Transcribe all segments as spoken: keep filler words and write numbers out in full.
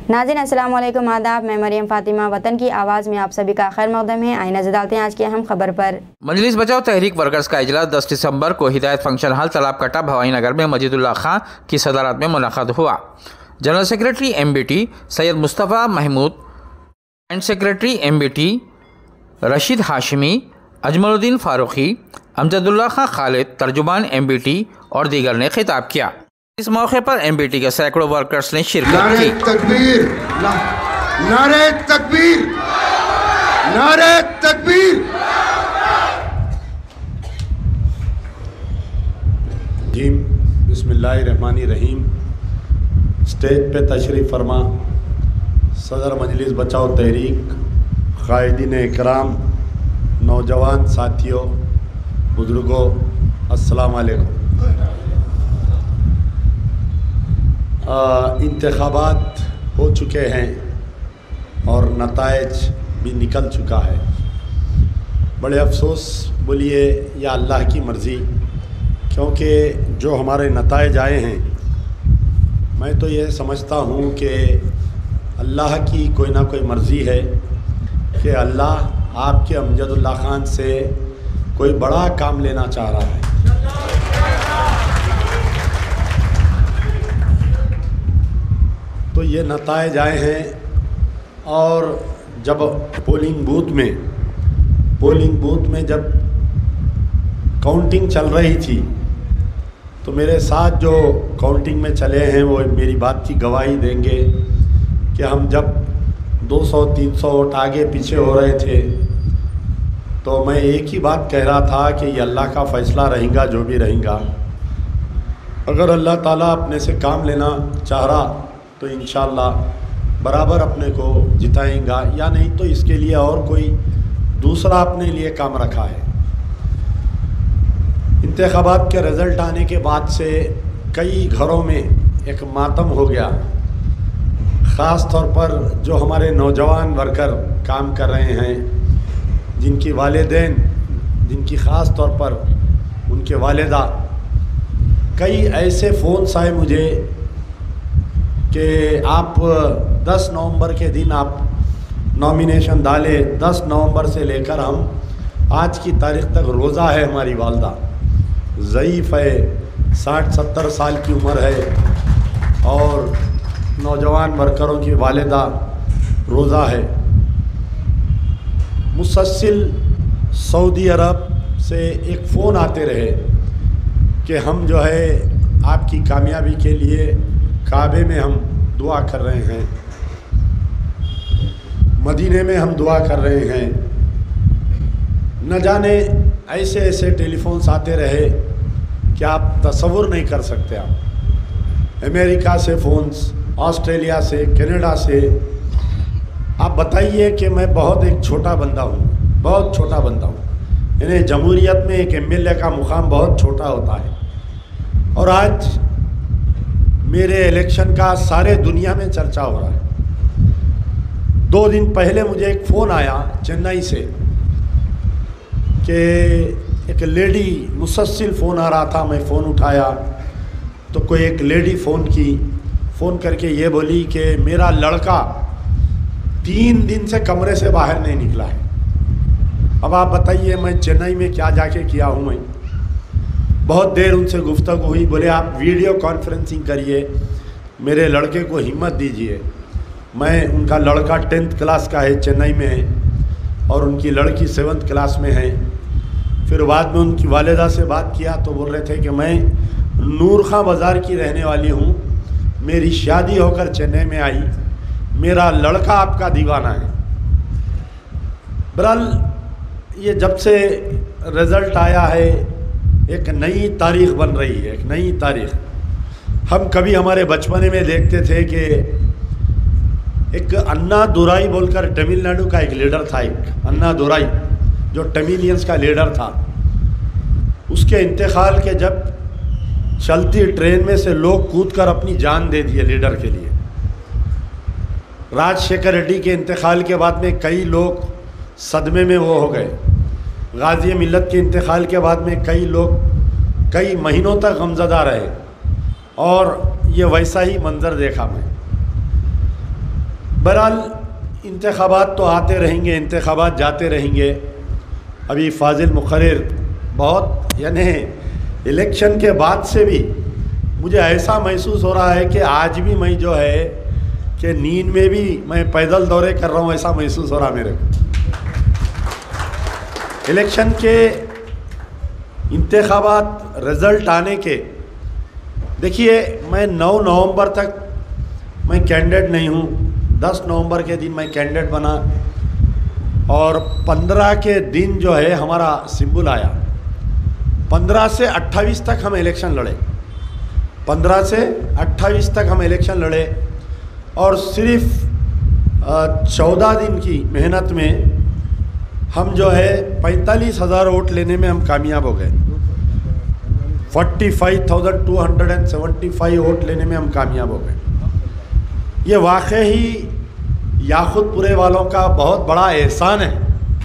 नाज़रीन अस्सलाम वालेकुम, आदाब। मैं मरियम फातिमा, वतन की आवाज़ में आप सभी का खैर मक़दम है। आइए नज़र डालते हैं आज की अहम खबर पर। मजलिस बचाओ तहरीक वर्कर्स का इजलास दस दिसंबर को हिदायत फंक्शन हॉल तालाब कटा भवानी नगर में मजीदुल्लाह खां की सदारत में मुलाकात हुआ। General secretary M B T Syed Mustafa Mahmood, joint secretary M B T Rashid Hashmi, Ajmaluddin Farooqui, Amjadullah Khan Khalid, तर्जुमान एम बी टी और दीगर ने खिताब किया। इस मौके पर एम बी टी के सैकड़ों वर्कर्स ने शिरकत की। तकबीर, नारे तकबीर, नारे तकबीर। बिस्मिल्लाहिर्रहमानिर्रहीम। स्टेज पे तशरीफ़ फरमा सदर मजलिस बचाओ तहरीक, क़ायदीन इकराम, नौजवान साथियों, बुज़ुर्गों, अस्सलाम वालेकुम। इंतखाबात हो चुके हैं और नताइज भी निकल चुका है। बड़े अफसोस बोलिए या अल्लाह की मर्ज़ी, क्योंकि जो हमारे नताइज आए हैं, मैं तो ये समझता हूँ कि अल्लाह की कोई ना कोई मर्ज़ी है कि अल्लाह आपके अमजदुल्लाह खान से कोई बड़ा काम लेना चाह रहा है। तो ये नताइज आए हैं। और जब पोलिंग बूथ में पोलिंग बूथ में जब काउंटिंग चल रही थी तो मेरे साथ जो काउंटिंग में चले हैं वो मेरी बात की गवाही देंगे कि हम जब दो सौ तीन सौ वोट आगे पीछे हो रहे थे तो मैं एक ही बात कह रहा था कि ये अल्लाह का फ़ैसला रहेगा, जो भी रहेगा। अगर अल्लाह ताला अपने से काम लेना चाह रहा तो इंशाअल्लाह बराबर अपने को जिताएगा, या नहीं तो इसके लिए और कोई दूसरा अपने लिए काम रखा है। इंतखाबात के रिज़ल्ट आने के बाद से कई घरों में एक मातम हो गया। ख़ास तौर पर जो हमारे नौजवान वर्कर काम कर रहे हैं, जिनकी वालिदैन, जिनकी ख़ास तौर पर उनके वालिदा, कई ऐसे फ़ोन्स आए मुझे कि आप दस नवंबर के दिन आप नॉमिनेशन डाले, दस नवंबर से लेकर हम आज की तारीख़ तक रोज़ा है। हमारी वालदा ज़ईफ़ है, साठ सत्तर साल की उम्र है, और नौजवान वर्करों की वालिदा रोज़ा है। मुसलसल सऊदी अरब से एक फ़ोन आते रहे कि हम जो है आपकी कामयाबी के लिए काबे में हम दुआ कर रहे हैं, मदीने में हम दुआ कर रहे हैं। न जाने ऐसे ऐसे टेलीफोन्स आते रहे कि आप तसव्वुर नहीं कर सकते। आप अमेरिका से फ़ोन्स, ऑस्ट्रेलिया से, कनाडा से। आप बताइए कि मैं बहुत एक छोटा बंदा हूँ, बहुत छोटा बंदा हूँ। यानी जमहूरियत में एक एम एल ए का मुकाम बहुत छोटा होता है, और आज मेरे इलेक्शन का सारे दुनिया में चर्चा हो रहा है। दो दिन पहले मुझे एक फ़ोन आया चेन्नई से कि एक लेडी, मुसलसल फ़ोन आ रहा था, मैं फ़ोन उठाया तो कोई एक लेडी फ़ोन की, फ़ोन करके ये बोली कि मेरा लड़का तीन दिन से कमरे से बाहर नहीं निकला है। अब आप बताइए मैं चेन्नई में क्या जाके किया हूँ। मैं बहुत देर उनसे गुफ्तगू हुई। बोले आप वीडियो कॉन्फ्रेंसिंग करिए, मेरे लड़के को हिम्मत दीजिए। मैं, उनका लड़का टेंथ क्लास का है, चेन्नई में है, और उनकी लड़की सेवन्थ क्लास में है। फिर बाद में उनकी वालिदा से बात किया तो बोल रहे थे कि मैं नूर खां बाज़ार की रहने वाली हूँ, मेरी शादी होकर चेन्नई में आई, मेरा लड़का आपका दीवाना है। बहरहाल ये जब से रिज़ल्ट आया है एक नई तारीख़ बन रही है, एक नई तारीख़। हम कभी हमारे बचपने में देखते थे कि एक अन्ना दुराई बोलकर तमिलनाडु का एक लीडर था, एक अन्ना दुराई जो तमिलियंस का लीडर था। उसके इंतकाल के जब चलती ट्रेन में से लोग कूदकर अपनी जान दे दिए लीडर के लिए। राजशेखर रेड्डी के इंतकाल के बाद में कई लोग सदमे में वो हो गए। गाज़ी मिल्लत के इंतकाल के बाद में कई लोग कई महीनों तक गमज़दा रहे, और ये वैसा ही मंज़र देखा मैं। बहरहाल इंतखाबात तो आते रहेंगे, इंतखाबात जाते रहेंगे। अभी फाजिल मुखर्रिर बहुत, यानी इलेक्शन के बाद से भी मुझे ऐसा महसूस हो रहा है कि आज भी मैं जो है कि नींद में भी मैं पैदल दौरे कर रहा हूँ, ऐसा महसूस हो रहा मेरे को। इलेक्शन के इंतखाबात रिज़ल्ट आने के, देखिए मैं नौ नवंबर तक मैं कैंडिडेट नहीं हूँ। दस नवंबर के दिन मैं कैंडिडेट बना और पंद्रह के दिन जो है हमारा सिंबल आया। पंद्रह से अट्ठाईस तक हम इलेक्शन लड़े, पंद्रह से अट्ठाईस तक हम इलेक्शन लड़े और सिर्फ चौदह दिन की मेहनत में हम जो है पैंतालीस हज़ार वोट लेने में हम कामयाब हो गए। Forty five thousand two hundred and seventy five vote लेने में हम कामयाब हो गए। ये वाकई ही याकूतपुरे वालों का बहुत बड़ा एहसान है।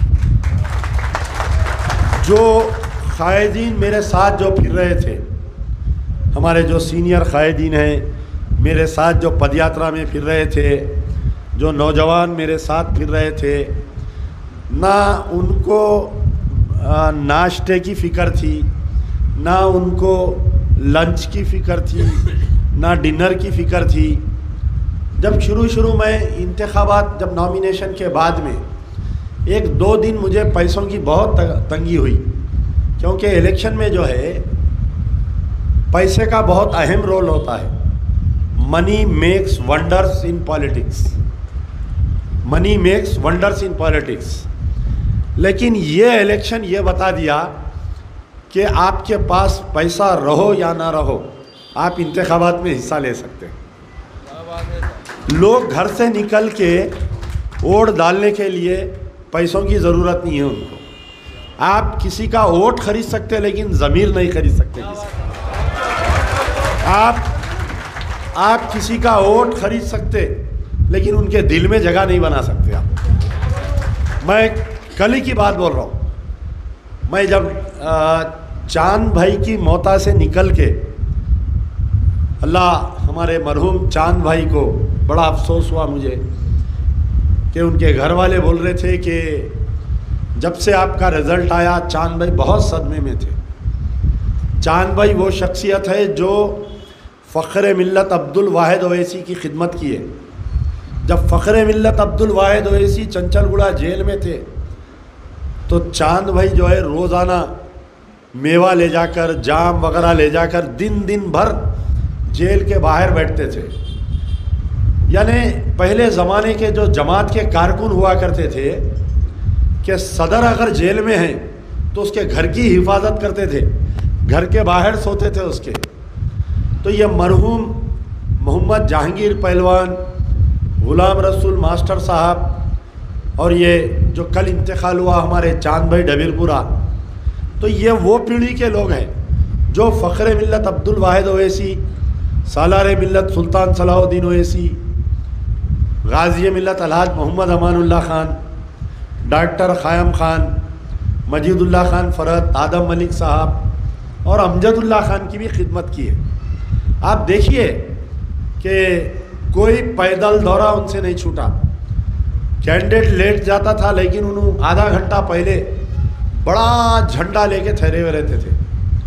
जो कायदीन मेरे साथ जो फिर रहे थे, हमारे जो सीनियर कायदीन हैं, मेरे साथ जो पदयात्रा में फिर रहे थे, जो नौजवान मेरे साथ फिर रहे थे, ना उनको नाश्ते की फ़िक्र थी, ना उनको लंच की फ़िक्र थी, ना डिनर की फ़िक्र थी। जब शुरू शुरू में इंतखाबात, जब नॉमिनेशन के बाद में एक दो दिन मुझे पैसों की बहुत तंगी हुई, क्योंकि इलेक्शन में जो है पैसे का बहुत अहम रोल होता है। Money makes wonders in politics, money makes wonders in politics. लेकिन ये इलेक्शन ये बता दिया कि आपके पास पैसा रहो या ना रहो, आप इंतखाबात में हिस्सा ले सकते हैं। लोग घर से निकल के वोट डालने के लिए पैसों की ज़रूरत नहीं है उनको। आप किसी का वोट खरीद सकते, लेकिन ज़मीर नहीं खरीद सकते किसी का। आप आप किसी का वोट खरीद सकते, लेकिन उनके दिल में जगह नहीं बना सकते आप। मैं कल ही की बात बोल रहा हूँ। मैं जब चांद भाई की मौता से निकल के, अल्लाह हमारे मरहूम चांद भाई को बड़ा अफसोस हुआ मुझे कि उनके घर वाले बोल रहे थे कि जब से आपका रिज़ल्ट आया चांद भाई बहुत सदमे में थे। चांद भाई वो शख्सियत है जो फ़ख्र मिल्लत अब्दुल वाहिद ओवैसी की खिदमत की है। जब फ़ख्र मिल्लत अब्दुल वाहिद ओवैसी चंचलगुड़ा जेल में थे, तो चांद भाई जो है रोज़ाना मेवा ले जाकर, जाम वगैरह ले जाकर दिन दिन भर जेल के बाहर बैठते थे। यानी पहले ज़माने के जो जमात के कारकुन हुआ करते थे कि सदर अगर जेल में हैं तो उसके घर की हिफाजत करते थे, घर के बाहर सोते थे उसके। तो ये मरहूम मोहम्मद जहांगीर पहलवान, गुलाम रसूल मास्टर साहब और ये जो कल इंतकाल हुआ हमारे चांद भाई डबीरपुरा, तो ये वो पीढ़ी के लोग हैं जो फ़ख्र मिल्लत अब्दुल वाहिद ओवैसी, सालार मिल्लत सुल्तान सलाहुद्दीन ओवैसी, गाज़ी मिल्लत अलहाज मोहम्मद अमानुल्लाह खान, डॉक्टर ख़ायम खान, मजीदुल्लाह खान फ़रहत, आदम मलिक साहब और अमजदुल्लाह खान की भी खिदमत की है। आप देखिए कि कोई पैदल दौरा उनसे नहीं छूटा। कैंडिडेट लेट जाता था, लेकिन उन्होंने आधा घंटा पहले बड़ा झंडा लेके ठहरे हुए रहते थे।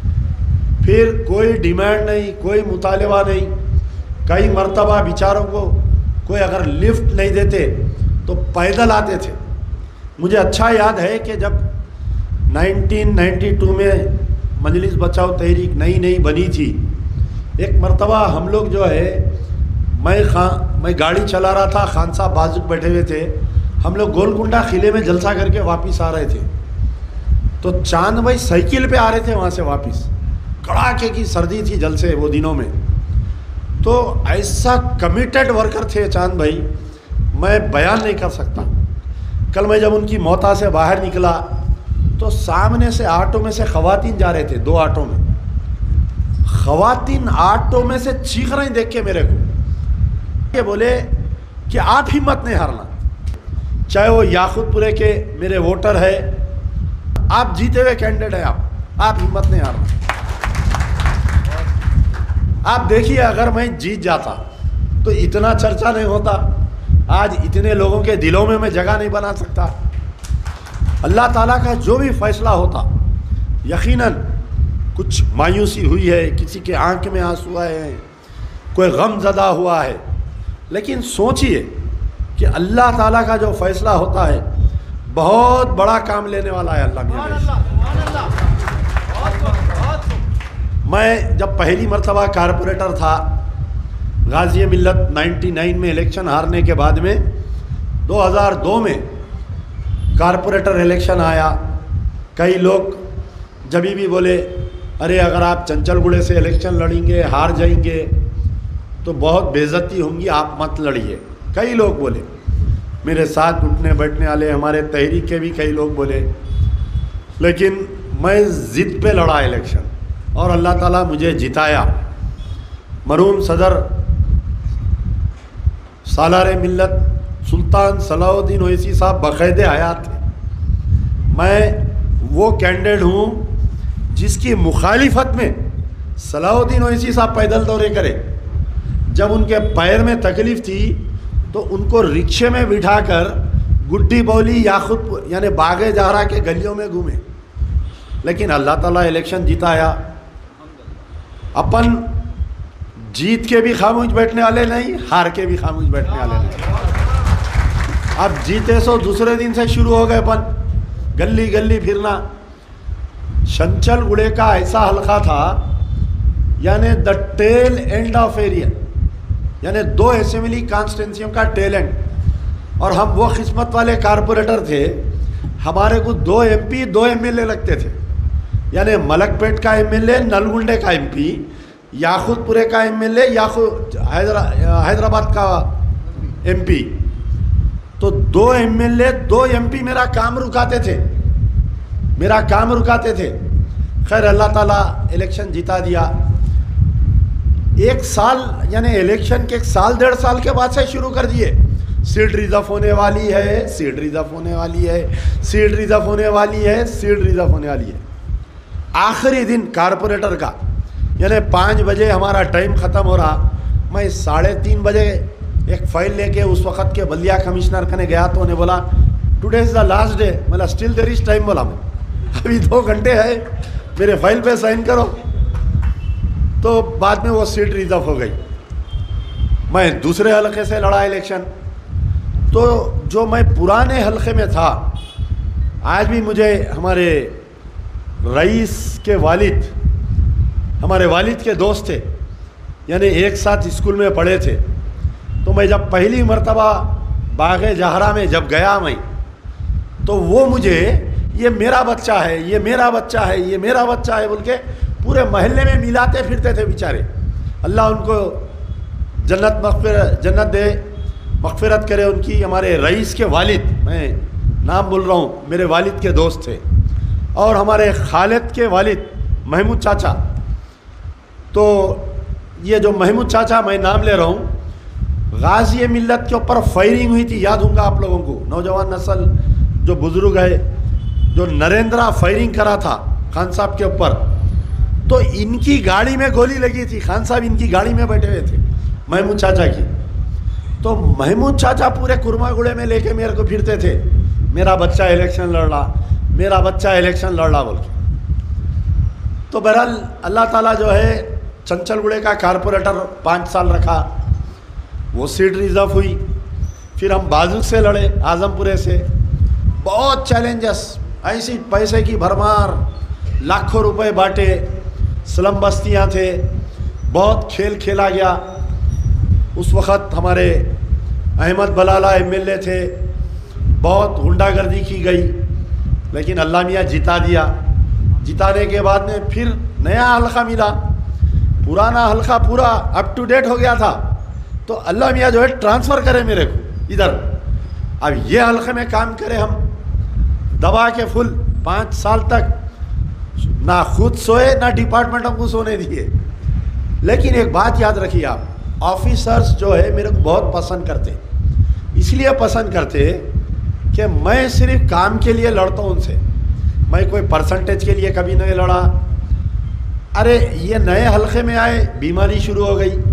फिर कोई डिमांड नहीं, कोई मुतालबा नहीं। कई मर्तबा बेचारों को कोई अगर लिफ्ट नहीं देते तो पैदल आते थे। मुझे अच्छा याद है कि जब नाइनटीन नाइंटी टू में मजलिस बचाओ तहरीक नई नई बनी थी, एक मर्तबा हम लोग जो है, मैं खां मैं गाड़ी चला रहा था, खान साहब बाजू बैठे हुए थे, हम लोग गोलकुंडा किले में जलसा करके वापस आ रहे थे। तो चांद भाई साइकिल पे आ रहे थे वहाँ से वापस, कड़ाके की सर्दी थी जलसे वो दिनों में। तो ऐसा कमिटेड वर्कर थे चांद भाई, मैं बयान नहीं कर सकता। कल मैं जब उनकी मौता से बाहर निकला तो सामने से ऑटो में से ख़वातीन जा रहे थे, दो ऑटो में ख़वातीन ऑटो में से चीख रही देख के मेरे को ये बोले कि आप हिम्मत नहीं हारना, चाहे वो याकूतपुरे के मेरे वोटर है, आप जीते हुए कैंडिडेट है, आप आप हिम्मत नहीं हारना। आप देखिए अगर मैं जीत जाता तो इतना चर्चा नहीं होता, आज इतने लोगों के दिलों में मैं जगह नहीं बना सकता। अल्लाह ताला का जो भी फैसला होता, यकीनन कुछ मायूसी हुई है, किसी के आंख में आंसू आए हैं, कोई गम ज़दा हुआ है, लेकिन सोचिए कि अल्लाह ताला का जो फैसला होता है बहुत बड़ा काम लेने वाला है अल्लाह मियां। मैं जब पहली मरतबा कारपोरेटर था गाज़ी मिल्लत निन्यानवे में इलेक्शन हारने के बाद में दो हज़ार दो में कारपोरेटर इलेक्शन आया। कई लोग जब भी बोले अरे अगर आप चंचलगुड़े से इलेक्शन लड़ेंगे हार जाएंगे तो बहुत बेइज्जती होंगी, आप मत लड़िए। कई लोग बोले, मेरे साथ उठने बैठने वाले हमारे तहरीक के भी कई लोग बोले, लेकिन मैं ज़िद पे लड़ा इलेक्शन और अल्लाह ताला मुझे जिताया। मरहूम सदर सालार मिल्लत सुल्तान सलाउद्दीन ओवैसी साहब बकायदे हयात थे। मैं वो कैंडिडेट हूँ जिसकी मुखालिफत में सलाउद्दीन ओवैसी साहब पैदल दौरे करे। जब उनके पैर में तकलीफ़ थी तो उनको रिक्शे में बिठाकर गुड्डी बौली याखुत यानी बागे जहरा के गलियों में घूमे, लेकिन अल्लाह ताला इलेक्शन जिताया। अपन जीत के भी खामोश बैठने वाले नहीं, हार के भी खामोश बैठने वाले नहीं। अब जीते सो दूसरे दिन से शुरू हो गए अपन गली गली फिरना। चंचलगुड़े का ऐसा हल्का था यानी the tail end of area, यानी दो असेंबली कॉन्स्टिट्यूंसियों का टेल एंड, और हम वो किस्मत वाले कारपोरेटर थे, हमारे को दो एमपी दो एमएलए लगते थे। यानी मलकपेट का एमएलए, नलगुंडे का एमपी, याखुतपुरे का एमएलए, याखुत हैदरा हैदराबाद का एमपी। तो दो एमएलए दो एमपी मेरा काम रुकाते थे, मेरा काम रुकाते थे। खैर अल्लाह ताला इलेक्शन जिता दिया। एक साल यानी इलेक्शन के एक साल डेढ़ साल के बाद से शुरू कर दिए, सीट रिजर्व होने वाली है, सीट रिजर्व होने वाली है, सीट रिजर्व होने वाली है, सीट रिजर्व होने वाली है। आखिरी दिन कारपोरेटर का यानी पाँच बजे हमारा टाइम ख़त्म हो रहा, मैं साढ़े तीन बजे एक फ़ाइल लेके उस वक़्त के बलिया कमिश्नर कने गया तो उन्हें बोला today is the last day. बोला स्टिल देयर इज़ टाइम, बोला मैं अभी दो घंटे है, मेरे फाइल पे साइन करो। तो बाद में वो सीट रिजर्व हो गई। मैं दूसरे हलके से लड़ा इलेक्शन। तो जो मैं पुराने हलके में था, आज भी मुझे हमारे रईस के वालिद, हमारे वालिद के दोस्त थे, यानी एक साथ स्कूल में पढ़े थे। तो मैं जब पहली मर्तबा बागे जहरा में जब गया मैं, तो वो मुझे ये मेरा बच्चा है, ये मेरा बच्चा है, ये मेरा बच्चा है बोल के पूरे महल्ले में मिलाते फिरते थे बेचारे। अल्लाह उनको जन्नत मग़फ़िरत जन्नत दे, मग़फ़िरत करे उनकी। हमारे रईस के वालिद, मैं नाम बोल रहा हूँ, मेरे वालिद के दोस्त थे, और हमारे खालिद के वालिद महमूद चाचा। तो ये जो महमूद चाचा मैं नाम ले रहा हूँ, गाज़ी मिल्लत के ऊपर फायरिंग हुई थी, याद होगा आप लोगों को, नौजवान नस्ल जो बुज़ुर्ग है, जो नरेंद्रा फायरिंग करा था खान साहब के ऊपर, तो इनकी गाड़ी में गोली लगी थी। खान साहब इनकी गाड़ी में बैठे हुए थे, महमूद चाचा की। तो महमूद चाचा पूरे कुरमागुड़े में लेके मेरे को फिरते थे, मेरा बच्चा इलेक्शन लड़ रहा, मेरा बच्चा इलेक्शन लड़ रहा बोल के। तो बहरहाल अल्लाह ताला जो है चंचलगुड़े का कारपोरेटर पाँच साल रखा, वो सीट रिजर्व हुई। फिर हम बाजू से लड़े, आजमपुरे से। बहुत चैलेंजेस, ऐसी पैसे की भरमार, लाखों रुपए बांटे, स्लम बस्तियाँ थे, बहुत खेल खेला गया। उस वक़्त हमारे अहमद बलाला एमएलए थे, बहुत गुंडागर्दी की गई, लेकिन अल्लाह मियाँ जिता दिया। जिताने के बाद में फिर नया हल्का मिला, पुराना हल्का पूरा अप टू डेट हो गया था। तो अल्लाह मियाँ जो है ट्रांसफ़र करे मेरे को इधर, अब ये हल्के में काम करे हम, दबा के फुल पाँच साल तक ना खुद सोए ना डिपार्टमेंट हमको सोने दिए। लेकिन एक बात याद रखिए आप, ऑफिसर्स जो है मेरे को बहुत पसंद करते, इसलिए पसंद करते कि मैं सिर्फ काम के लिए लड़ता हूँ उनसे, मैं कोई परसेंटेज के लिए कभी नहीं लड़ा। अरे ये नए हल्के में आए, बीमारी शुरू हो गई,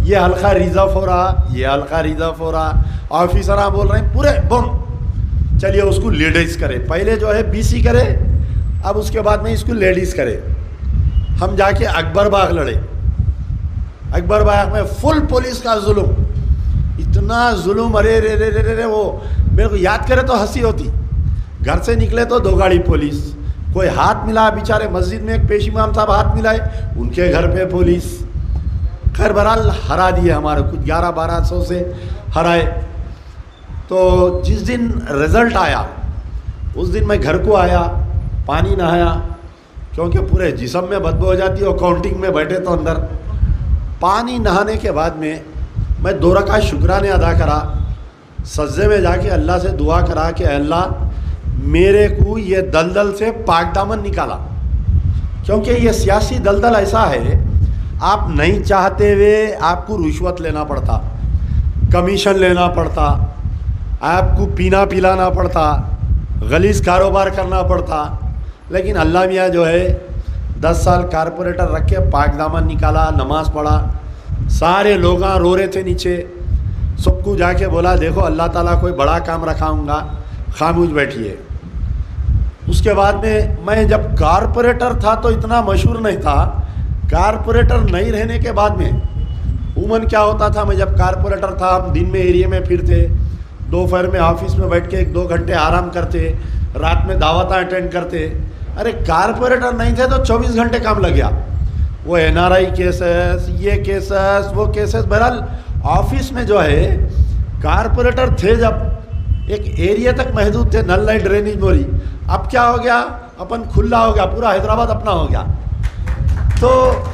ये हल्का रिजर्व हो रहा, ये हल्का रिजर्व हो रहा, ऑफिसर बोल रहे हैं पूरे बम, चलिए उसको लेडीज करे, पहले जो है बीसी करे, अब उसके बाद में इसको लेडीज करे। हम जाके अकबर बाग लड़े, अकबर बाग में फुल पुलिस का जुल्म, इतना जुल्म, अरे रे रे रे रे वो मेरे को याद करे तो हंसी होती। घर से निकले तो दो गाड़ी पुलिस, कोई हाथ मिला बेचारे मस्जिद में एक पेश इमाम साहब हाथ मिलाए, उनके घर पे पुलिस। खैर बहरहाल हरा दिए हमारे, कुछ ग्यारह बारह सौ से हराए। तो जिस दिन रिज़ल्ट आया उस दिन मैं घर को आया, पानी नहाया, क्योंकि पूरे जिस्म में बदबू हो जाती है और काउंटिंग में बैठे तो अंदर। पानी नहाने के बाद में मैं दो रकात शुक्राने अदा करा, सज्जे में जाके अल्लाह से दुआ करा कि अल्लाह मेरे को ये दलदल से पाक दामन निकाला, क्योंकि ये सियासी दलदल ऐसा है, आप नहीं चाहते हुए आपको रिश्वत लेना पड़ता, कमीशन लेना पड़ता, आपको पीना पिलाना पड़ता, गलीज कारोबार करना पड़ता। लेकिन अल्लाह मियाँ जो है दस साल कारपोरेटर रख के पाक दामन निकाला, नमाज़ पढ़ा, सारे लोग रो रहे थे नीचे, सबको जाके बोला देखो अल्लाह ताला कोई बड़ा काम रखाऊंगा, खामोश बैठिए। उसके बाद में मैं जब कारपोरेटर था तो इतना मशहूर नहीं था, कारपोरेटर नहीं रहने के बाद में उमन क्या होता था, मैं जब कारपोरेटर था हम दिन में एरिया में फिरते, दोपहर में ऑफिस में बैठ के एक दो घंटे आराम करते, रात में दावतें अटेंड करते। अरे कारपोरेटर नहीं थे तो चौबीस घंटे काम लग गया, वो एन आर आई केसेस, ये केसेस, वो केसेस। बहरहाल ऑफिस में जो है कारपोरेटर थे जब एक एरिया तक महदूद थे, नल लाइट ड्रेनेज मोरी। अब क्या हो गया, अपन खुला हो गया, पूरा हैदराबाद अपना हो गया। तो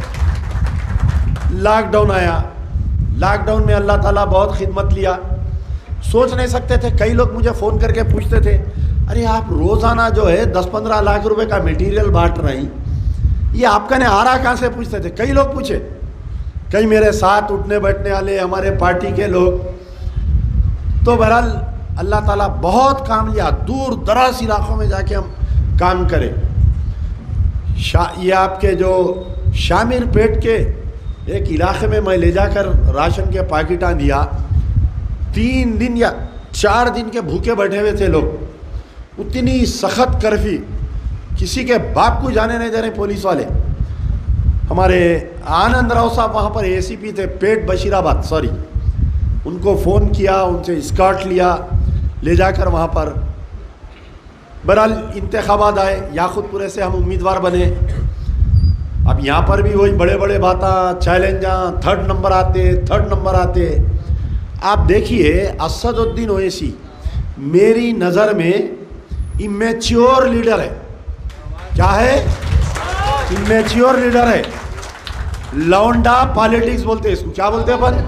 लॉकडाउन आया, लॉकडाउन में अल्लाह ताला बहुत खिदमत लिया, सोच नहीं सकते थे। कई लोग मुझे फ़ोन करके पूछते थे, अरे आप रोज़ाना जो है दस पंद्रह लाख रुपए का मटेरियल बांट रही, ये आपका ने आ रहा कहाँ से, पूछते थे। कई लोग पूछे, कई मेरे साथ उठने बैठने वाले हमारे पार्टी के लोग। तो बहरहाल अल्लाह ताला बहुत काम लिया, दूर दराज इलाकों में जाके हम काम करें। ये आपके जो शामिर पेट के एक इलाके में मैं ले जाकर राशन के पैकेटा दिया, तीन दिन या चार दिन के भूखे बैठे हुए थे लोग, उतनी सख्त कर्फ्यू, किसी के बाप को जाने नहीं दे रहे पुलिस वाले। हमारे आनंद राव साहब वहाँ पर ए सी पी थे, पेट बशीराबाद, सॉरी, उनको फ़ोन किया, उनसे स्कॉट लिया, ले जाकर वहाँ पर। बहरहाल इंतखाबात आए, याकूतपुरे से हम उम्मीदवार बने। अब यहाँ पर भी वही बड़े बड़े बातें, चैलेंजा, थर्ड नंबर आते थर्ड नंबर आते। आप देखिए असदुद्दीन ओवैसी मेरी नज़र में इमेच्योर लीडर है। क्या है? इमेच्योर लीडर है, लौंडा पॉलिटिक्स बोलते हैं इसको। क्या बोलते हैं अपन?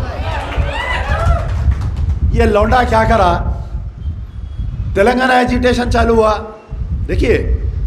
ये लौंडा क्या करा, तेलंगाना एजिटेशन चालू हुआ। देखिए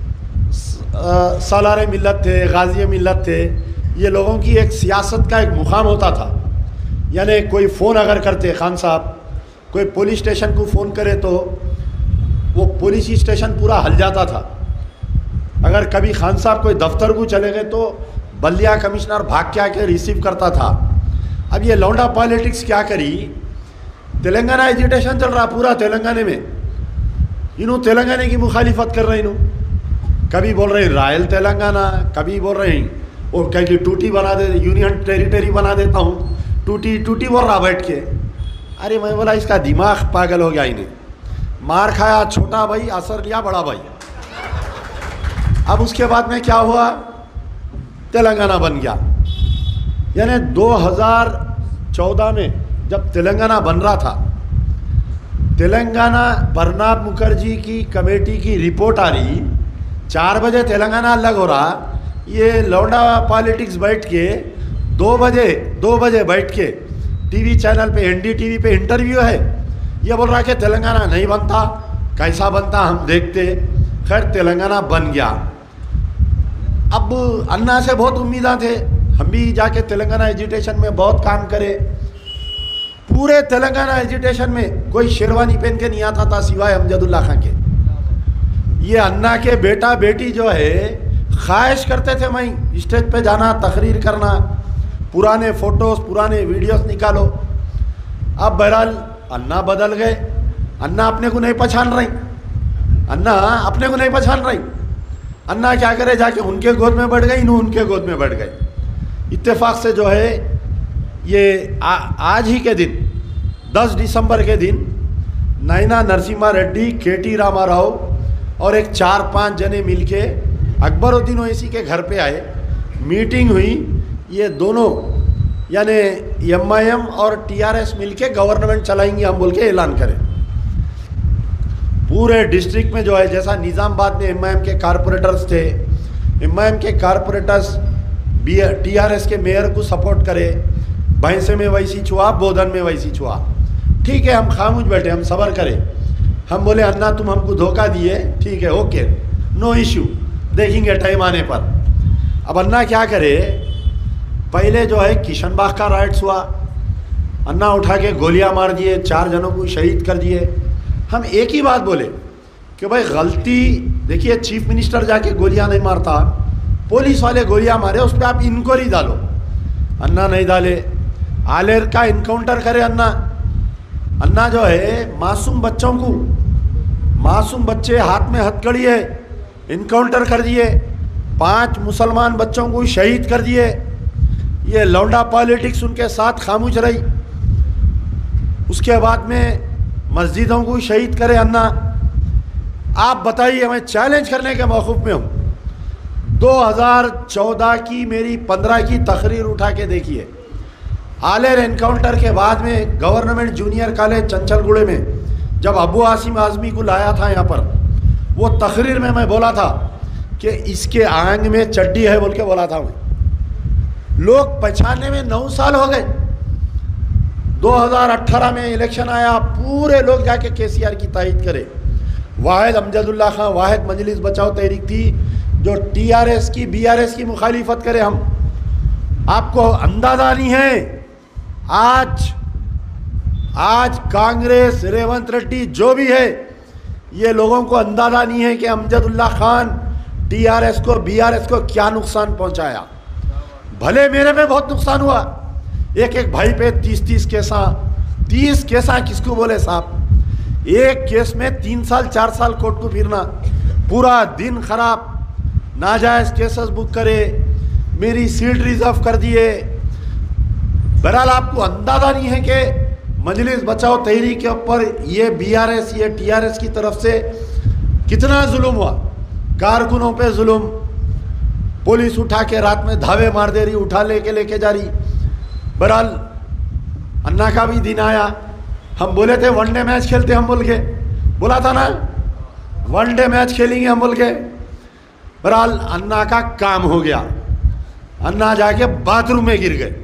सालारे मिल्लत थे, गाजी मिल्लत थे, ये लोगों की एक सियासत का एक मुकाम होता था। यानी कोई फ़ोन अगर करते खान साहब, कोई पुलिस स्टेशन को फ़ोन करे तो वो पुलिस स्टेशन पूरा हल जाता था। अगर कभी खान साहब कोई दफ्तर को चले गए तो बल्दिया कमिश्नर भाग के आके रिसीव करता था। अब ये लौंडा पॉलिटिक्स क्या करी, तेलंगाना एजिटेशन चल रहा पूरा तेलंगाना में, इन्हों तेलंगाना की मुखालिफत कर रहे, इन्हों कभी बोल रहे रायल तेलंगाना, कभी बोल रहे हैं और कहीं टूटी बना दे, यूनियन टेरिटरी बना देता हूँ, टूटी टूटी बोल रहा बैठ के। अरे मैं बोला इसका दिमाग पागल हो गया, इन्हें मार खाया छोटा भाई, असर लिया बड़ा भाई। अब उसके बाद में क्या हुआ, तेलंगाना बन गया। यानी दो हज़ार चौदह में जब तेलंगाना बन रहा था, तेलंगाना प्रणब मुखर्जी की कमेटी की रिपोर्ट आ रही, चार बजे तेलंगाना अलग हो रहा, ये लौंडा पॉलिटिक्स बैठ के दो बजे दो बजे बैठ के टीवी चैनल पे, एन डी टी वी पे इंटरव्यू है, ये बोल रहा कि तेलंगाना नहीं बनता, कैसा बनता हम देखते। खैर तेलंगाना बन गया। अब अन्ना से बहुत उम्मीदा थे, हम भी जाके तेलंगाना एजुटेशन में बहुत काम करे। पूरे तेलंगाना एजुटेशन में कोई शेरवानी पहन के नहीं आता था सिवाय अमजदुल्ला खां के। ये अन्ना के बेटा बेटी जो है ख्वाहिश करते थे मैं स्टेज पे जाना, तकरीर करना, पुराने फोटोज पुराने वीडियोस निकालो। अब बहरहाल अन्ना बदल गए, अन्ना अपने को नहीं पहचान रही, अन्ना अपने को नहीं पहचान रही। अन्ना क्या करे, जाके उनके गोद में बढ़ गई, नू उनके गोद में बढ़ गई। इत्तेफाक से जो है ये आ, आज ही के दिन दस दिसंबर के दिन नैना नरसिम्हा रेड्डी, के टी रामाराव और एक चार पांच जने मिलके अकबरुद्दीन ओवैसी के घर पे आए, मीटिंग हुई। ये दोनों यानी एम आई एम और टी आर एस मिलके गवर्नमेंट चलाएंगे हम बोल के ऐलान करें। पूरे डिस्ट्रिक्ट में जो है, जैसा निज़ामाबाद में एम आई एम के कारपोरेटर्स थे, एम आई एम के कारपोरेटर्स टी आर एस के मेयर को सपोर्ट करे, भैंसे में वैसी छुआ, बोधन में वैसी छुआ। ठीक है, हम खामोश बैठे, हम सब्र करें। हम बोले अन्ना तुम हमको धोखा दिए, ठीक है, ओके, नो इश्यू, देखेंगे टाइम आने पर। अब अन्ना क्या करे, पहले जो है किशनबाग का राइट्स हुआ, अन्ना उठा के गोलियां मार दिए, चार जनों को शहीद कर दिए। हम एक ही बात बोले कि भाई गलती, देखिए चीफ मिनिस्टर जाके गोलियां नहीं मारता, पुलिस वाले गोलियां मारे, उस पर आप इंक्वायरी डालो। अन्ना नहीं डाले। आलेर का इनकाउंटर करे अन्ना। अन्ना जो है मासूम बच्चों को, मासूम बच्चे हाथ में हथकड़ी है, इनकाउंटर कर दिए, पांच मुसलमान बच्चों को शहीद कर दिए। ये लौंडा पॉलिटिक्स उनके साथ खामोश रही। उसके बाद में मस्जिदों को शहीद करे अन्ना। आप बताइए, मैं चैलेंज करने के मौक़िफ़ में हूँ। दो हज़ार चौदह की मेरी पंद्रह की तकरीर उठा के देखिए। आलेर एनकाउंटर के बाद में गवर्नमेंट जूनियर कॉलेज चंचलगुड़े में जब अबू आसिम आज़मी को लाया था यहाँ पर, वो तकरीर में मैं बोला था कि इसके आंग में चड्डी है बोल के बोला था मैं। लोग पहचानने में नौ साल हो गए। दो हज़ार अठारह में इलेक्शन आया, पूरे लोग जाके केसीआर की तायद करे। वाहिद अमजदुल्ला खां, वाहिद मजलिस बचाओ तहरीक थी जो टीआरएस की बीआरएस की मुखालिफत करे। हम आपको अंदाजा नहीं है, आज आज कांग्रेस, रेवंत रेड्डी जो भी है, ये लोगों को अंदाजा नहीं है कि अमजदुल्ला खान टीआरएस को बीआरएस को क्या नुकसान पहुंचाया। भले मेरे में बहुत नुकसान हुआ, एक एक भाई पे तीस तीस केसा, तीस केसा किसको बोले साहब, एक केस में तीन साल चार साल कोर्ट को फिरना, पूरा दिन खराब, नाजायज केसेस बुक करे, मेरी सीट रिजर्व कर दिए। बहरहाल आपको अंदाजा नहीं है कि मजलिस बचाओ तहरीक के ऊपर ये बीआरएस ये टीआरएस की तरफ से कितना जुल्म हुआ, कारकुनों पे जुल्म, पुलिस उठा के रात में धावे मार दे रही, उठा लेके लेके जा रही। बहरहाल अन्ना का भी दिन आया, हम बोले थे वनडे मैच खेलते, हम बोल के बोला था ना वनडे मैच खेलेंगे हम बोल के। बहरहाल अन्ना का काम हो गया, अन्ना जाके बाथरूम में गिर गए।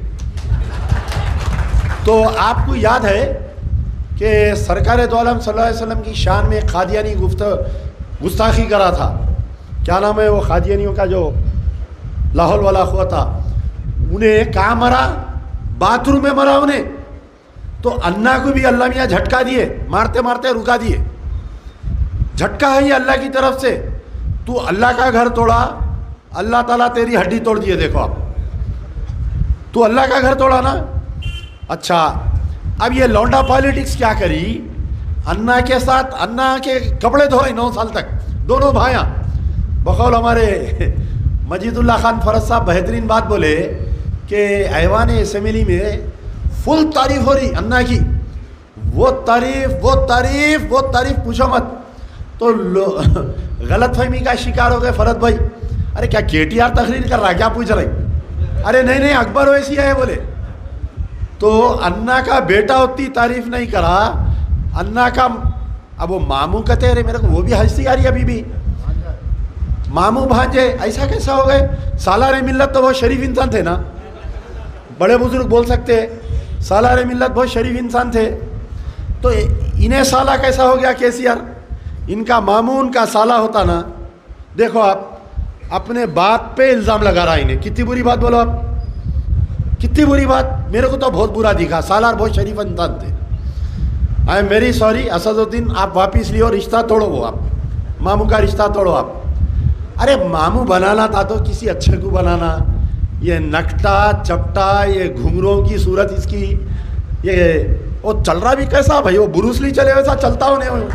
तो आपको याद है कि सरकार दो आलम सल्लल्लाहु अलैहि वसल्लम की शान में खादियानी गुफ्त गुस्ताखी करा था। क्या नाम है वो खादियानियों का जो लाहौल वाला हुआ था, उन्हें कहाँ मरा, बाथरूम में मरा उन्हें। तो अन्ना को भी अल्लाह मियाँ झटका दिए, मारते मारते रुका दिए। झटका है ये अल्लाह की तरफ से। तू अल्लाह का घर तोड़ा, अल्लाह ताला तेरी हड्डी तोड़ दिए। देखो आप, तू अल्लाह का घर तोड़ा ना। अच्छा, अब ये लौंडा पॉलिटिक्स क्या करी, अन्ना के साथ, अन्ना के कपड़े धोए नौ साल तक, दोनों भाइयाँ। बकौल हमारे मजीदुल्लाह खान फरज साहब बेहतरीन बात बोले कि ऐवान असेंबली में फुल तारीफ हो रही अन्ना की, वो तारीफ वो तारीफ वो तारीफ पूछो मत। तो गलत फहमी का शिकार हो गए फरद भाई, अरे क्या केटीआर तकरीर कर रहा है, क्या पूछ रहे? अरे नहीं नहीं अकबर ओवैसी है बोले। तो अन्ना का बेटा उतनी तारीफ नहीं करा, अन्ना का अब वो मामू कहते हैं, मेरे को वो भी हंसी आ रही अभी भी, मामू भांजे ऐसा कैसा हो गए? सालार मिल्लत तो बहुत शरीफ इंसान थे ना, बड़े बुजुर्ग बोल सकते हैं, सालार मिल्लत बहुत शरीफ इंसान थे। तो इन्हें साला कैसा हो गया केसीआर? इनका मामू उनका साला होता ना। देखो आप, अपने बाप पे इल्ज़ाम लगा रहा है इन्हें। कितनी बुरी बात बोलो आप, कितनी बुरी बात। मेरे को तो बहुत बुरा दिखा, सालार बहुत शरीफ इंसान थे। I am very sorry Asaduddin, आप वापिस लियो, रिश्ता तोड़ो, वो आप मामू का रिश्ता तोड़ो आप। अरे मामू बनाना था तो किसी अच्छे को बनाना, ये नकटा चपटा, ये घुंघरों की सूरत इसकी, ये वो चल रहा भी कैसा भाई, वो ब्रूसली चले वैसा चलता हो नहीं।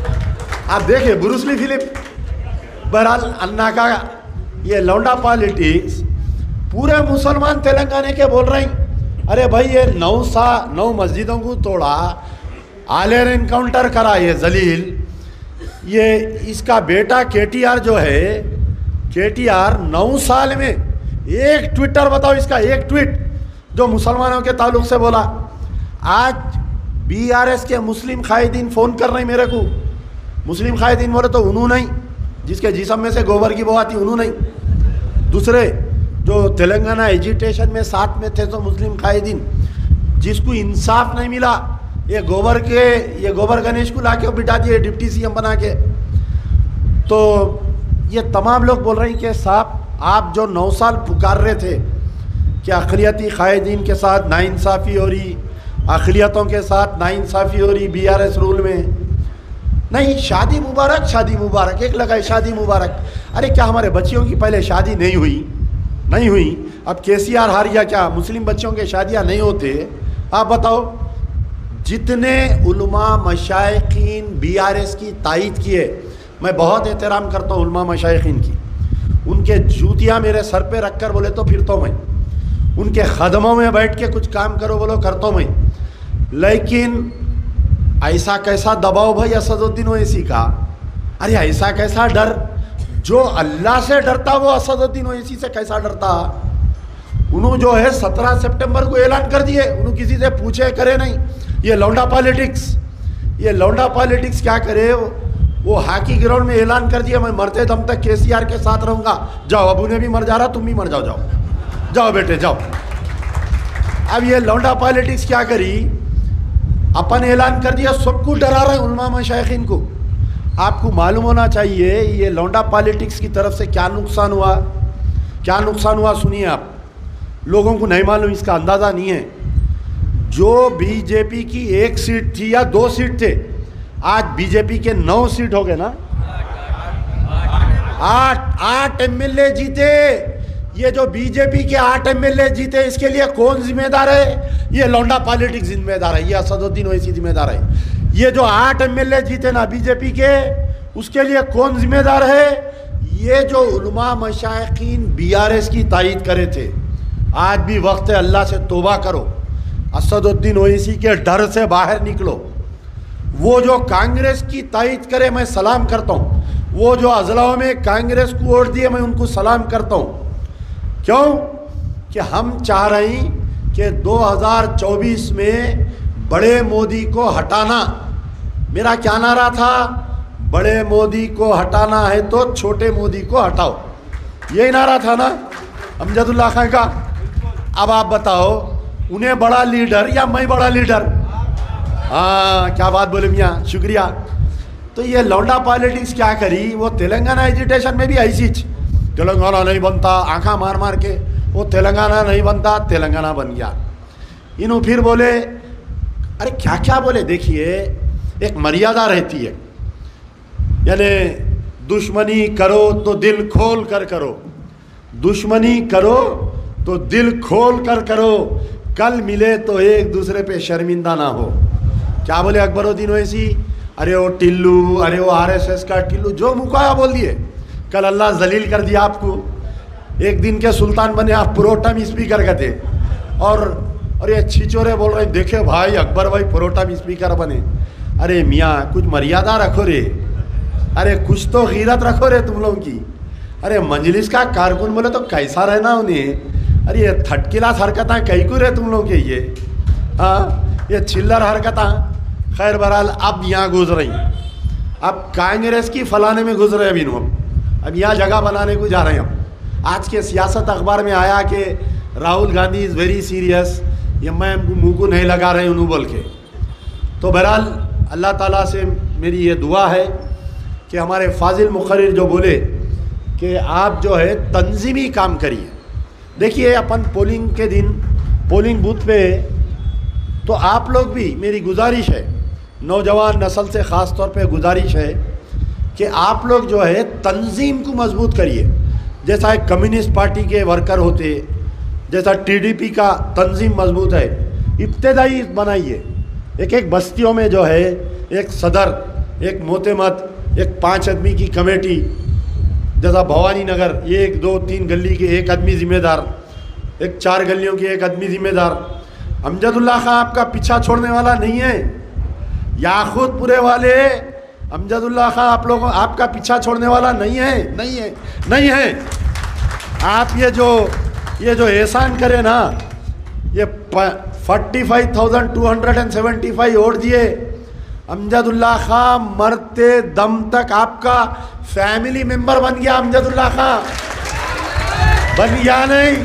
आप देखिए ब्रूसली फिल्म। बहरहाल अन्ना का ये लौंडा पॉलिटिक्स पूरे मुसलमान तेलंगाना के बोल रहे हैं, अरे भाई ये नौ सा नौ मस्जिदों को तोड़ा, आलेर इनकाउंटर करा ये जलील, ये इसका बेटा केटीआर जो है, केटीआर नौ साल में एक ट्विटर बताओ, इसका एक ट्वीट जो मुसलमानों के ताल्लुक से बोला। आज बीआरएस के मुस्लिम कायदीन फ़ोन कर रहे हैं मेरे को, मुस्लिम कायदीन बोले तो उन्होंने नहीं, जिसके जिस्म में से गोबर की बो आती उन्होंने नहीं, दूसरे जो तेलंगाना एजिटेशन में साथ में थे तो मुस्लिम कायदीन, जिसको इंसाफ नहीं मिला, ये गोबर के ये गोबर गणेश को ला के बिठा दिए डिप्टी सीएम बना के। तो ये तमाम लोग बोल रहे हैं कि साहब आप जो नौ साल पुकार रहे थे कि अक़लियती कायदीन के साथ नाइंसाफ़ी हो रही, अक़लियतों के साथ नाइंसाफ़ी हो रही बीआरएस रूल में, नहीं शादी मुबारक शादी मुबारक एक लगाए शादी मुबारक। अरे क्या हमारे बच्चियों की पहले शादी नहीं हुई नहीं हुई अब केसीआर हार गया क्या मुस्लिम बच्चों के शादियां नहीं होते? आप बताओ। जितने उलमा मशाइखीन बीआरएस की तायीद किए, मैं बहुत एहतराम करता हूँ उलमा मशाइखीन की, उनके जूतियाँ मेरे सर पे रख कर बोले तो फिरता मैं, उनके ख़दमों में बैठ के कुछ काम करो बोलो करता मैं, लेकिन ऐसा कैसा दबाव भाई असदुद्दीन ओवैसी का, अरे ऐसा कैसा डर, जो अल्लाह से डरता वो असदुद्दीन ओवैसी से कैसा डरता? उन्होंने जो है सत्रह सितंबर को ऐलान कर दिए, उन्होंने किसी से पूछे करे नहीं। ये लौंडा पॉलिटिक्स, ये लौंडा पॉलिटिक्स क्या करे, वो हॉकी ग्राउंड में ऐलान कर दिया मैं मरते दम तक केसीआर के साथ रहूँगा। जाओ, अबू ने भी मर जा रहा, तुम भी मर जाओ, जाओ जाओ बेटे जाओ। अब ये लौंडा पॉलिटिक्स क्या करी, अपन ऐलान कर दिया, सबको डरा रहे उलमा मशाइखीन को। आपको मालूम होना चाहिए ये लौंडा पॉलिटिक्स की तरफ से क्या नुकसान हुआ, क्या नुकसान हुआ सुनिए आप, लोगों को नहीं मालूम, इसका अंदाज़ा नहीं है। जो बीजेपी की एक सीट थी या दो सीट थे, आज बीजेपी के नौ सीट हो गए ना, आठ आठ एमएलए जीते। ये जो बीजेपी के आठ एमएलए जीते इसके लिए कौन जिम्मेदार है? ये लौंडा पॉलिटिक्स जिम्मेदार है, ये असदुद्दीन ओवैसी जिम्मेदार है। ये जो आठ एमएलए जीते ना बीजेपी के, उसके लिए कौन जिम्मेदार है? ये जो उलमा मशाइखीन बीआरएस की तायीद करे थे। आज भी वक्त है, अल्लाह से तौबा करो, असदुद्दीन ओवैसी के डर से बाहर निकलो। वो जो कांग्रेस की तायीद करे मैं सलाम करता हूँ, वो जो अजलाओं में कांग्रेस को वोट दिए मैं उनको सलाम करता हूँ। क्यों? कि हम चाह रहे हैं कि दो हज़ार चौबीस में बड़े मोदी को हटाना। मेरा क्या नारा था? बड़े मोदी को हटाना है तो छोटे मोदी को हटाओ, यही नारा था ना अमजदुल्ला खान का। अब आप बताओ, उन्हें बड़ा लीडर या मैं बड़ा लीडर? हाँ, क्या बात बोले मियाँ, शुक्रिया। तो ये लौंडा पॉलिटिक्स क्या करी, वो तेलंगाना एजिटेशन में भी ऐसी तेलंगाना नहीं बनता, आंखा मार मार के वो तेलंगाना नहीं बनता, तेलंगाना बन गया। इन्हों फिर बोले, अरे क्या क्या बोले, देखिए एक मर्यादा रहती है, यानी दुश्मनी करो तो दिल खोल कर करो, दुश्मनी करो तो दिल खोल कर करो, कल मिले तो एक दूसरे पे शर्मिंदा ना हो। क्या बोले अकबरुद्दीन ओवैसी? अरे वो टिल्लू, अरे वो आरएसएस का टिल्लू, जो मुकाया बोल दिए। कल अल्लाह जलील कर दिया आपको, एक दिन के सुल्तान बने आप, प्रोटम स्पीकर का थे। और और ये छिचोरे बोल रहे, देखे भाई अकबर भाई प्रोटम स्पीकर बने। अरे मियाँ कुछ मर्यादा रखो रे, अरे कुछ तो गीरत रखो रे तुम लोगों की। अरे मजलिस का कारकुन बोले तो कैसा रहना उन्हें? अरे ये थटकिलास हरकतें कई को रे तुम लोग के, ये हाँ ये चिल्लर हरकतें। खैर बहरहाल अब यहाँ घुस रही, अब कांग्रेस की फलाने में घुस रहे। अभी हम अब यहाँ जगह बनाने को जा रहे हैं। हम आज के सियासत अखबार में आया कि Rahul Gandhi is very serious, ये मैं मुँह को नहीं लगा रहे उन्होंने बोल के। तो बहरहाल अल्लाह ताला से मेरी ये दुआ है कि हमारे फाजिल मुखर्रिर जो बोले कि आप जो है तंजीमी काम करिए। देखिए अपन पोलिंग के दिन पोलिंग बूथ पे, तो आप लोग भी, मेरी गुजारिश है नौजवान नस्ल से ख़ास तौर पे गुजारिश है कि आप लोग जो है तंजीम को मजबूत करिए। जैसा एक कम्युनिस्ट पार्टी के वर्कर होते, जैसा टीडीपी का तंजीम मजबूत है, इब्तदाई बनाइए। एक एक बस्तियों में जो है एक सदर, एक मोतेमत, एक पाँच आदमी की कमेटी, जैसा भवानी नगर ये एक दो तीन गली के एक आदमी जिम्मेदार, एक चार गलियों की एक आदमी जिम्मेदार। अमजदुल्ला खां आपका पीछा छोड़ने वाला नहीं है। याकूतपुरे वाले अमजदुल्ला खां आप लोगों आपका पीछा छोड़ने वाला नहीं है, नहीं है, नहीं है। आप ये जो ये जो एहसान करे ना, ये forty five thousand two hundred and seventy five vote दिए, अमजदुल्ला खां मरते दम तक आपका फैमिली मेंबर बन गया। अमजदुल्ला खां बन गया नहीं,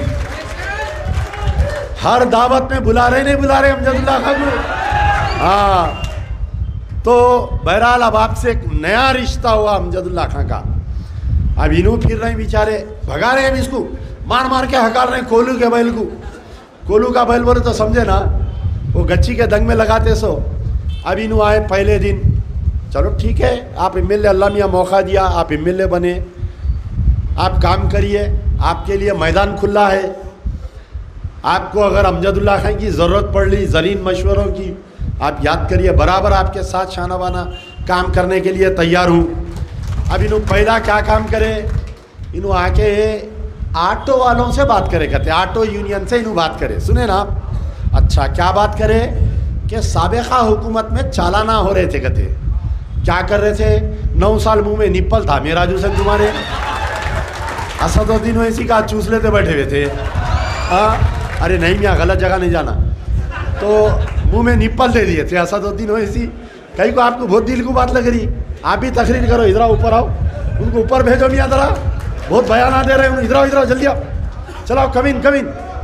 हर दावत में बुला रहे नहीं बुला रहे अमजदुल्ला खां को। हाँ, तो बहरहाल अब आपसे एक नया रिश्ता हुआ अमजदुल्ला खां का। अब इनू फिर रहे बेचारे, भगा रहे हैं इसको, मार मार के हकार रहे कोलू के बैल को। कोलू का बैल बोले तो समझे ना, वो गच्ची के दंग में लगाते सो। अब इनू आए पहले दिन, चलो ठीक है, आप एम एल ए, अल्लाह मियाँ मौका दिया, आप एम एल ए बने, आप काम करिए, आपके लिए मैदान खुला है। आपको अगर अमजदुल्ला खां की ज़रूरत पड़ ली ज़रीन मशवरों की, आप याद करिए, बराबर आपके साथ शाना बाना काम करने के लिए तैयार हूँ। अब इन्हों पहला क्या काम करे, इन्हों आके ऑटो वालों से बात करे, कहते ऑटो यूनियन से इन्हों बात करे। सुने ना आप, अच्छा क्या बात करे कि साबिक़ा हुकूमत में चालाना हो रहे थे। कहते क्या कर रहे थे, नौ साल मुंह में निप्पल था मेराज हुसैन तुम्हारे, असदुद्दीन ओवैसी का चूस लेते बैठे हुए थे। हाँ, अरे नहीं मियाँ गलत जगह नहीं जाना, तो मुंह में निप्पल दे दिए थे असदुद्दीन ओवैसी। कहीं को आपको बहुत दिल को बात लग रही, आप भी तकरीर करो, इधर आओ, ऊपर आओ, उनको ऊपर भेजो मियाँ जरा, बहुत बयान दे रहे हैं, इधर आओ, इधर आओ, जल्दी आओ, चलाओ, कमीन कमीन।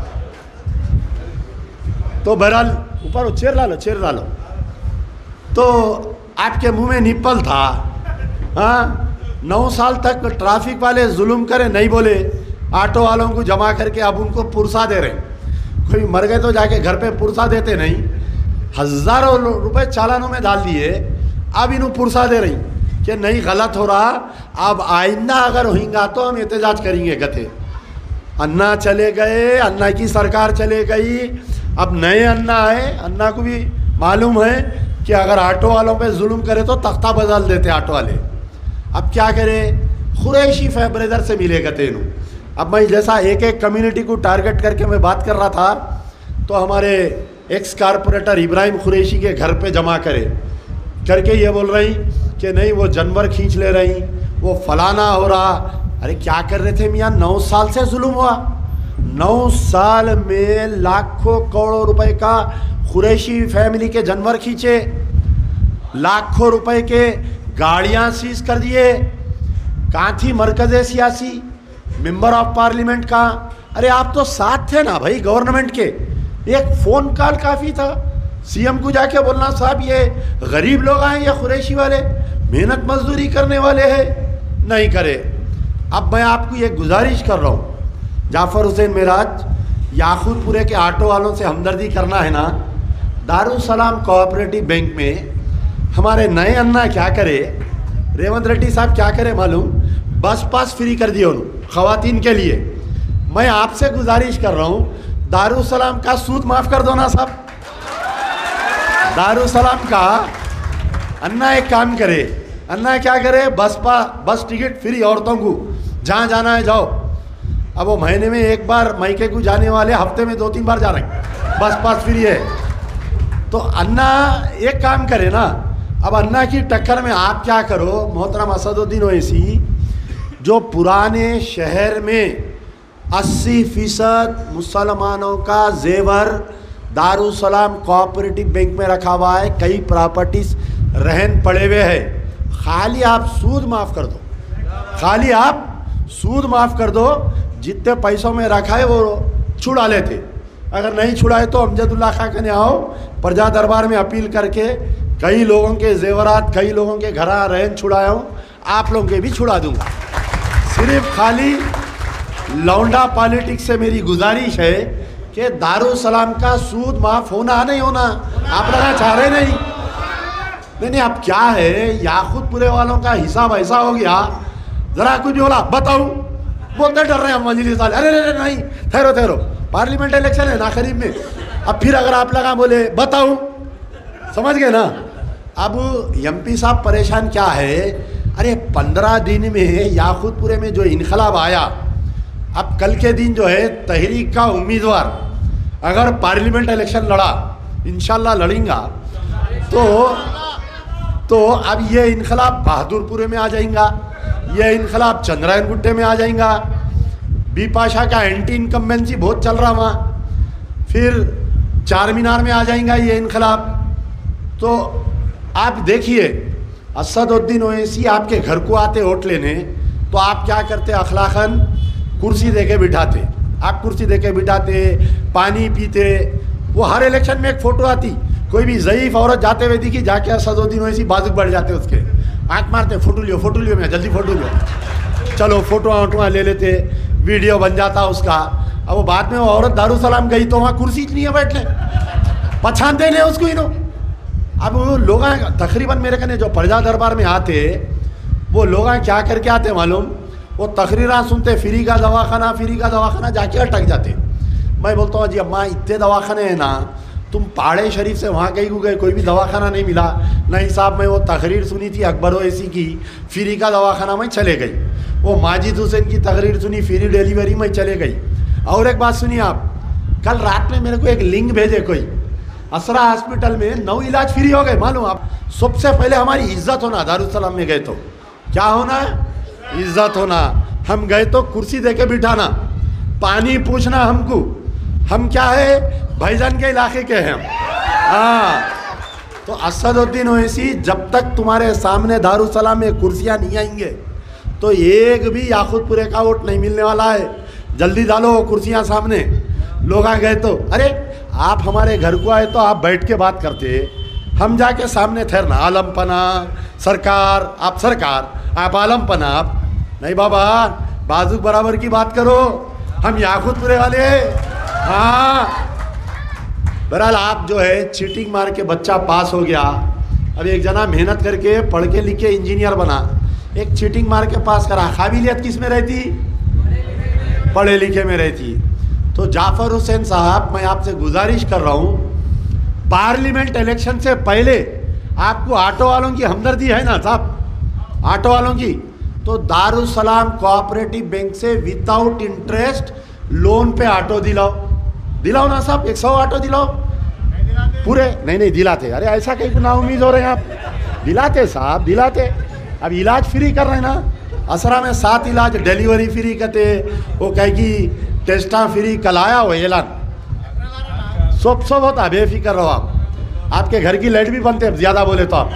तो बहरहाल ऊपर चेयर ला लो, चेयर ला लो। तो आपके मुंह में निप्पल था। हाँ, नौ साल तक ट्रैफिक वाले जुल्म करे, नहीं बोले, ऑटो वालों को जमा करके अब उनको पुरसा दे रहे। कोई मर गए तो जाके घर पे पुरसा देते नहीं, हज़ारों रुपए चालानों में डाल दिए। अब इन्हों पुरसा दे रही कि नहीं गलत हो रहा, अब आइंदा अगर होगा तो हम एहतजाज करेंगे। कहते अन्ना चले गए, अन्ना की सरकार चले गई, अब नए अन्ना आए। अन्ना को भी मालूम है कि अगर ऑटो वालों पे जुल्म करे तो तख्ता बदल देते ऑटो वाले। अब क्या करे, कुरैशी ब्रदर से मिले कहते इन्हों। अब मैं जैसा एक एक कम्युनिटी को टारगेट करके मैं बात कर रहा था, तो हमारे एक्स कारपोरेटर इब्राहिम कुरैशी के घर पे जमा करे करके ये बोल रही कि नहीं वो जानवर खींच ले रही, वो फलाना हो रहा। अरे क्या कर रहे थे मियाँ, नौ साल से जुल्म हुआ, नौ साल में लाखों करोड़ों रुपए का कुरैशी फैमिली के जानवर खींचे, लाखों रुपए के गाड़ियाँ सीज कर दिए। कहाँ थी मरकज़ सियासी, मेंबर ऑफ पार्लियामेंट का? अरे आप तो साथ थे ना भाई गवर्नमेंट के, एक फ़ोन कॉल काफ़ी था। सीएम को जाके बोलना साहब ये गरीब लोग आए, ये कुरैशी वाले मेहनत मजदूरी करने वाले हैं, नहीं करे। अब मैं आपको ये गुजारिश कर रहा हूँ, जाफ़र हुसैन मेराज, याकूतपुरे के ऑटो वालों से हमदर्दी करना है ना, दारुसलाम कोऑपरेटिव बैंक में हमारे नए अन्ना क्या करे, रेवंत रेड्डी साहब क्या करे मालूम, बस पास फ्री कर दिए उन्होंने ख़वातीन के लिए। मैं आपसे गुजारिश कर रहा हूँ, दारुसलाम का सूद माफ़ कर दो ना साहब। दारुसलाम का अन्ना एक काम करे, अन्ना क्या करे, बस पा बस टिकट फ्री औरतों को, जहाँ जाना है जाओ। अब वो महीने में एक बार मायके को जाने वाले हफ्ते में दो तीन बार जा रहे हैं, बस पास फ्री है। तो अन्ना एक काम करे ना, अब अन्ना की टक्कर में आप क्या करो, मोहतरम असदुद्दीन ओवैसी, जो पुराने शहर में अस्सी फीसद मुसलमानों का जेवर दारुसलाम कोऑपरेटिव बैंक में रखा हुआ है, कई प्रॉपर्टीज रहन पड़े हुए हैं, खाली आप सूद माफ़ कर दो, खाली आप सूद माफ़ कर दो। जितने पैसों में रखा है वो छुड़ा लेते, अगर नहीं छुड़ाए तो अमजदुल्ला खां के आओ, प्रजा दरबार में अपील करके कई लोगों के जेवरात, कई लोगों के घर रहन छुड़ाया हूँ, आप लोगों के भी छुड़ा दूँगा। सिर्फ खाली लौंडा पॉलिटिक्स से मेरी गुजारिश है कि दारुसलाम का सूद माफ़ होना नहीं होना आप लोग चाह रहे नहीं। नहीं नहीं अब क्या है, याकूतपुरे वालों का हिसाब ऐसा हो गया, ज़रा कुछ बोला बताऊँ, बोलते डर रहे हैं मजलिस वाले, अरे अरे नहीं ठहरो ठहरो, पार्लियामेंट इलेक्शन है ना करीब में। अब फिर अगर आप लगा बोले बताऊं, समझ गए ना। अब एमपी साहब परेशान क्या है, अरे पंद्रह दिन में याकूतपुरे में जो इनकलाब आया, अब कल के दिन जो है तहरीक का उम्मीदवार अगर पार्लियामेंट इलेक्शन लड़ा, इंशाल्लाह लड़ेगा, तो तो अब ये इनकलाब बहादुरपुरे में आ जाएगा, ये इनकलाब चंद्रायन गुट्टे में आ जाएगा। बी पाशा का एंटी इनकम्बेंसी बहुत चल रहा वहाँ, फिर चार मीनार में आ जाएगा ये इनकलाब। तो आप देखिए असदुद्दीन ओवैसी आपके घर को आते वोट लेने, तो आप क्या करते, अखलाकन कुर्सी देके बिठाते, आप कुर्सी देके बिठाते, पानी पीते। वो हर इलेक्शन में एक फ़ोटो आती, कोई भी ज़ईफ़ औरत जाते हुए दिखी, जाके असदुद्दीन ओवैसी बाजू बढ़ जाते उसके, आँख मारते, फ़ोटो लियो फ़ोटो लियो, मैं जल्दी फ़ोटो लियो, चलो फ़ोटो वोटो ले लेते, वीडियो बन जाता उसका। अब वो बाद में वो औरत दारू सलाम गई तो वहाँ कुर्सी नहीं है बैठने, पछानते नहीं उसको इनो। अब वो लोग तकरीबन मेरे कने जो प्रजा दरबार में आते, वो लोग क्या करके आते मालूम, वो तकरीरा सुनते, फ्री का दवाखाना फ्री का दवाखाना, जाके अटक जाते। मैं बोलता हूँ जी अम्मा इतने दवाखाने हैं ना, तुम पहाड़े शरीफ से वहाँ कहीं को गए, कोई भी दवाखाना नहीं मिला। नहीं साहब, मैं वो तकरीर सुनी थी अकबर ओवैसी की, फ्री का दवाखाना में चले गई। वो माजिद हुसैन की तकरीर सुनी, फ्री डिलीवरी में चले गई। और एक बात सुनिए आप, कल रात में मेरे को एक लिंक भेजे कोई, असरा हॉस्पिटल में नौ इलाज फ्री हो गए मालूम आप। सबसे पहले हमारी इज्जत होना, दारुसलाम में गए तो क्या होना, इज्जत होना। हम गए तो कुर्सी देके बिठाना, पानी पूछना हमको, हम क्या है भाईजान के इलाके के हैं हम। हाँ, तो असदुद्दीन ओवैसी जब तक तुम्हारे सामने दारुसलाम में कुर्सियाँ नहीं आएंगे तो एक भी याकूतपुरे का वोट नहीं मिलने वाला है। जल्दी डालो कुर्सियाँ सामने। लोग आ गए तो, अरे आप हमारे घर को आए तो आप बैठ के बात करते, हम जाके सामने ठहरना, आलम पना सरकार, आप सरकार, आप आलम पना, आप नहीं बाबा, बाजू बराबर की बात करो, हम याकूतपुरे वाले। हाँ, बहरहाल आप जो है चीटिंग मार के बच्चा पास हो गया। अब एक जना मेहनत करके पढ़ के लिख के इंजीनियर बना, एक चीटिंग मार के पास करा, काबिलियत किस में रहती, पढ़े लिखे में रहती। तो जाफर हुसैन साहब, मैं आपसे गुजारिश कर रहा हूँ, पार्लियामेंट इलेक्शन से पहले आपको ऑटो वालों की हमदर्दी है ना साहब, ऑटो वालों की, तो दारुसलाम कोऑपरेटिव बैंक से विदाउट इंटरेस्ट लोन पे ऑटो दिलाओ, दिलाओ ना साहब, एक सौ ऑटो दिलाओ पूरे। नहीं नहीं दिलाते, अरे ऐसा कहीं ना उम्मीद हो रहे हैं आप, दिलाते साहब दिलाते। अब इलाज फ्री कर रहे हैं ना, असरा में सात इलाज डिलीवरी फ्री करते, वो कहे कि टेस्टा फ्री, कल आया वो ऐलान, सब सब होता, बेफिक्र रहो आप। आपके घर की लाइट भी बनते हैं, ज़्यादा बोले तो आप।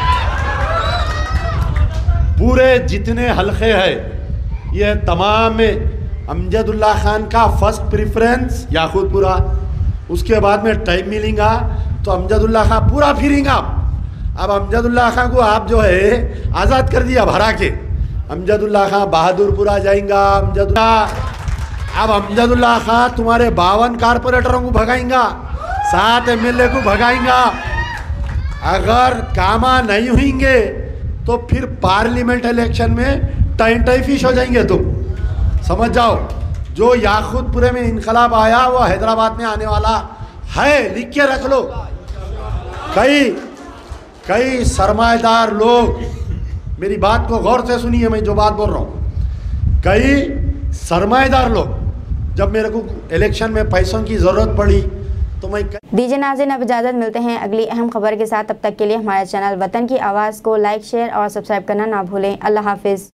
पूरे जितने हलके हैं ये तमाम में अमजदुल्ला खान का फर्स्ट प्रेफरेंस याकूतपुरा, उसके बाद में टाइम मिलेगा तो अमजदुल्ला खान पूरा फिरेंगे आप। अब अमजदुल्ला खान को आप जो है आज़ाद कर दिया भरा के, अमजदुल्ला खान बहादुरपुरा जाएगा, अमजदुल्ला अब अमजदुल्ला खान तुम्हारे बावन कारपोरेटरों को भगाएंगा, सात एम एल ए को भगाएंगा। अगर कामा नहीं होंगे तो फिर पार्लियामेंट इलेक्शन में टाइन टाई फिश हो जाएंगे तुम, समझ जाओ। जो याकूतपुरे में इनकलाब आया वो हैदराबाद में आने वाला है, लिख के रख लो। कई कई सरमाएदार लोग, मेरी बात को गौर से सुनिए, मैं जो बात बोल रहा हूँ, कई सरमाएदार लोग जब मेरे को इलेक्शन में पैसों की ज़रूरत पड़ी तो मैं दीजिए नाज़रीन, अब इजाज़त, मिलते हैं अगली अहम खबर के साथ। तब तक के लिए हमारे चैनल वतन की आवाज़ को लाइक, शेयर और सब्सक्राइब करना ना भूलें। अल्लाह हाफिज़।